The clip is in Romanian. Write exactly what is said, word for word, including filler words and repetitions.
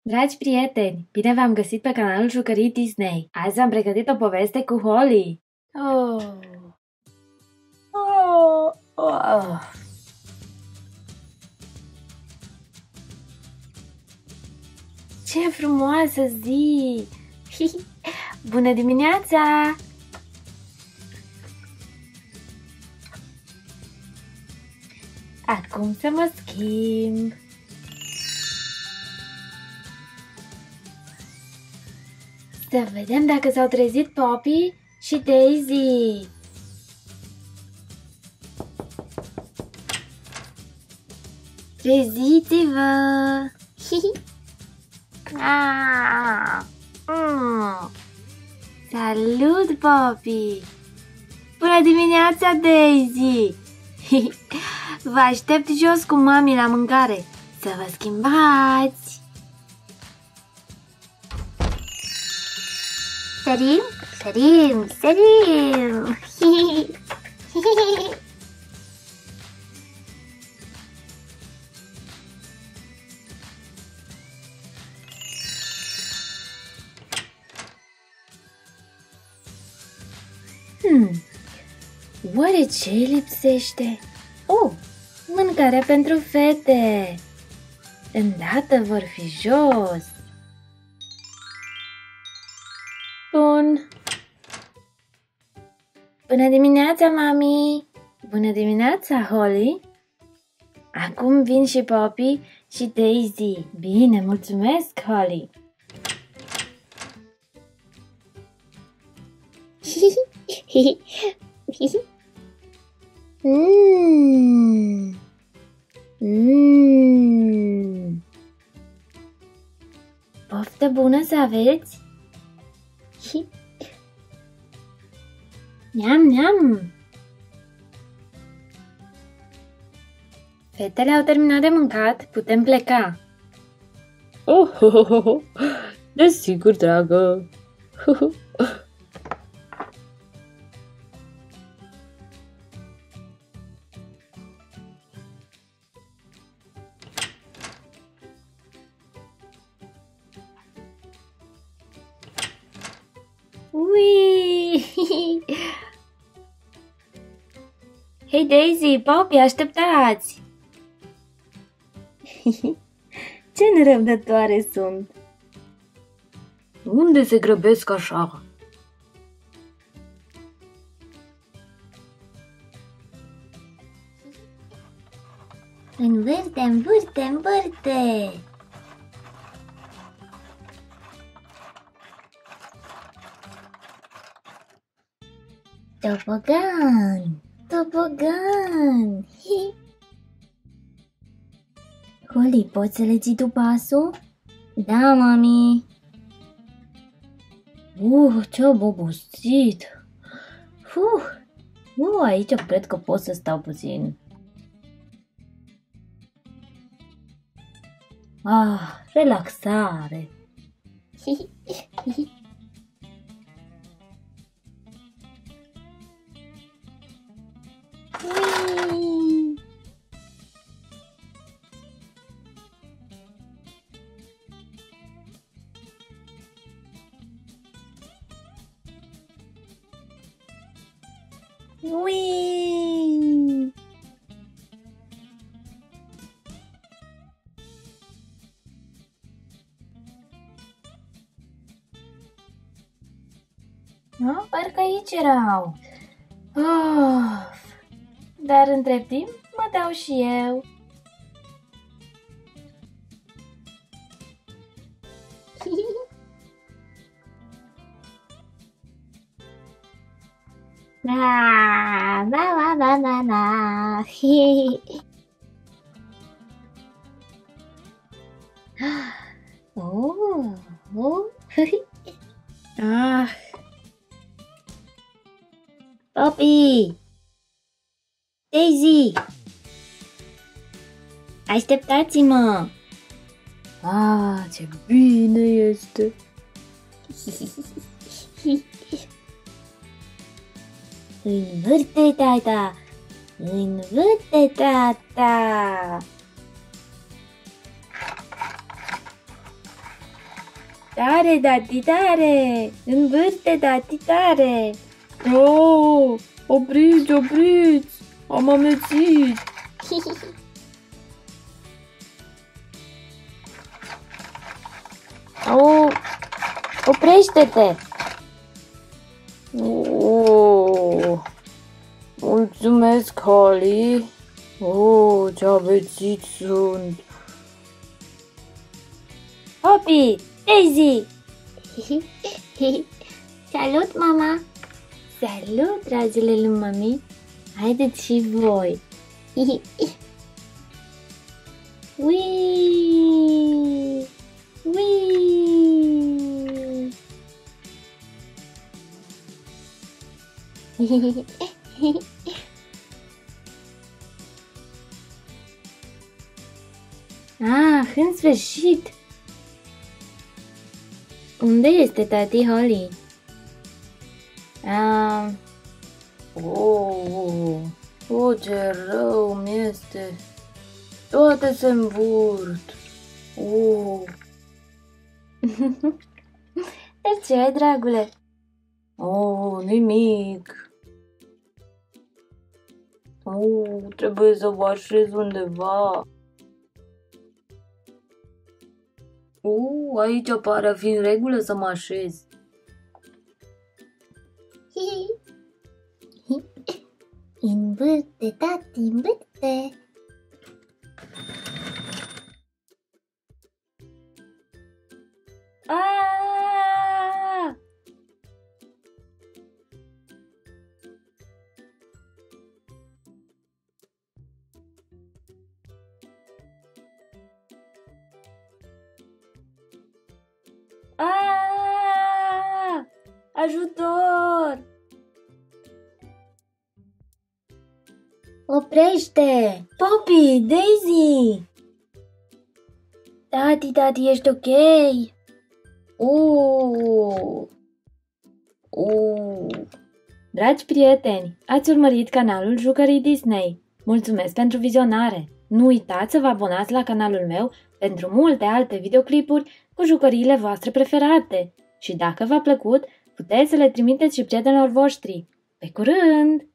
Dragi prieteni, bine v-am găsit pe canalul Jucării Disney. Azi am pregătit o poveste cu Holly. Oh. Oh. Oh. Ce frumoasă zi! Bună dimineața! Acum să mă schimb. Să vedem dacă s-au trezit Poppy și Daisy. Treziți-vă! Ah! Mm. Salut, Poppy! Bună dimineața, Daisy! Vă aștept jos cu mami la mâncare. Să vă schimbați! Sărim, sărim, sărim! Hmm, oare ce lipsește? Oh, mâncarea pentru fete! Îndată vor fi jos! Bun! Bună dimineața, mami! Bună dimineața, Holly! Acum vin și Poppy și Daisy. Bine, mulțumesc, Holly! mm. Mm. Poftă bună să aveți! Neam, neam! Fetele au terminat de mâncat, putem pleca. Oh, ho, ho, ho. Desigur, dragă! Ui! Hei, Daisy, Poppy, așteptați! Ce nerăbdătoare sunt! Unde se grăbesc așa? Învârte, învârte, învârte! Tobogan! Tobogan! Holly, poți să le ții tu pasul? Da, mami! Uh, ce-am obosit! Uh, uh, aici cred că pot să stau puțin. Ah, relaxare! Ui! Ui! Nu? Parcă aici erau. Oh. Dar între timp mă dau și eu. Na, na, na, na, na. Oh, oh. Ah. Poppy! Daisy! Așteptați-mă! Ah, ce bine este! Învârte, tata! Învârte, tata! Tare, tati, tare! Învârte, tati, tare! Oh, opriți, opriți! Am amețit! Oh, oprește-te! Oh, mulțumesc, Holly! Oh, ce amețit sunt! Poppy! Daisy! Salut, mama! Salut, dragile lui mami! Haideți și voi! Ui! Ui! Ah, în sfârșit! Unde este tati Holly? Ah, Oh, oh, ce rău mi este! Toate se învârt! Oh, dar ce ai, dragule? oh, nimic! Oh, trebuie să vă așez undeva. Uh, aici pare a fi în regulă să mă așez. Învârte, tati, învârte! Ah! Ah! Ajutor! Oprește! Poppy, Daisy! Tati, tati, ești ok? Uh! Uh! Dragi prieteni, ați urmărit canalul Jucării Disney. Mulțumesc pentru vizionare! Nu uitați să vă abonați la canalul meu pentru multe alte videoclipuri cu jucăriile voastre preferate. Și dacă v-a plăcut, puteți să le trimiteți și prietenilor voștri. Pe curând!